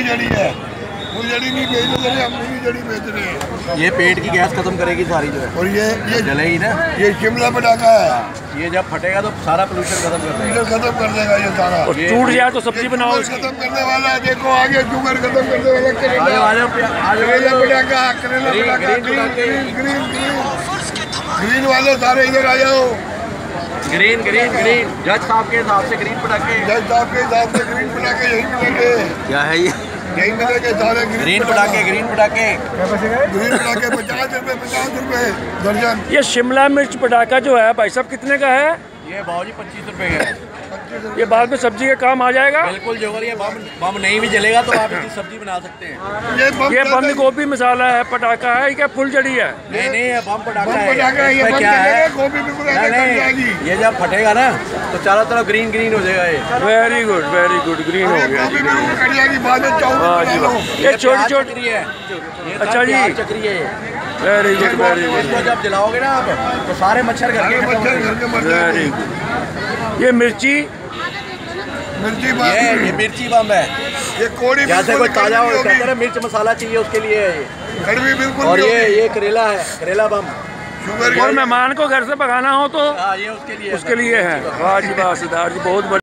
जड़ी है, फुलझड़ी नहीं बेच रहे, हम पूरी जड़ी बेच रहे हैं। ये पेट की गैस खत्म करेगी सारी जो है। और ये जलेगी ना, ये शिमला पटाखा है, ये जब फटेगा तो सारा पोल्यूशन खत्म कर देगा। खत्म कर देगा ये सारा। और टूट जाए तो सब्जी बनाओ। खत्म करने वाला देखो, आगे शुगर खत्म करने वाला करेला पटाखा, करेला पटाखा, ग्रीन वाले सारे इधर आ जाओ। ग्रीन ग्रीन ग्रीन जज साहब के हिसाब से ग्रीन पटाखे, जज साहब के हिसाब से ग्रीन पटाखे यही मिलेंगे। क्या है ये? यही मिलेंगे सारे ग्रीन पटाखे। ग्रीन पटाखे, ग्रीन पटाखे 50 रुपए दर्जन। ये शिमला मिर्च पटाखा जो है भाई साहब कितने का है? ये बाबूजी 25 रुपए का है। ये बाद में सब्जी के काम आ जाएगा। बिल्कुल जो ये बम नहीं भी जलेगा तो आप इसकी सब्जी बना सकते हैं। ये बंद गोभी मसाला है, पटाखा है, क्या फुलझड़ी है? नहीं नहीं, ये बम पटाखा है। ये क्या है, गोभी बिल्कुल नहीं, ये जब फटेगा ना तो चारों तरफ ग्रीन ग्रीन हो जाएगा। ये वेरी गुड ग्रीन हो गया। वाह जी वाह, ये छोटी छोटी है। अच्छा जी, चक्री है। वेरी गुड इसको जब जलाओगे ना आप तो सारे मच्छर घर के वेरी गुड। ये मिर्ची ये मिर्ची बम है। ये कोड़ी जैसे कोई ताजा हो कहते हैं मिर्च मसाला चाहिए उसके लिए है ये। कड़वी बिल्कुल। और ये करेला है, करेला बम। और मेहमान को घर से भगाना हो तो ये उसके लिए है। वाह जी वाह, सिद्धार्थ जी बहुत